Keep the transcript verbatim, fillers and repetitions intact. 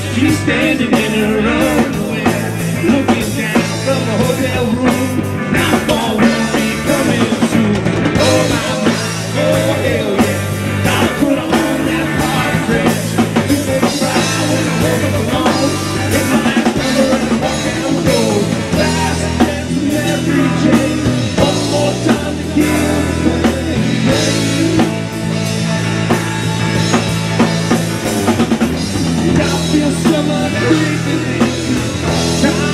She's standing in her underwear, looking down from the hotel room. Now fall will be coming soon. Oh my, my, oh hell yeah. Gotta put on that party dress. You make me cry when I woke up alone. It's my last number and I walk down the road. Last dance with every day. One more time to kill the pain. I feel summer creeping in.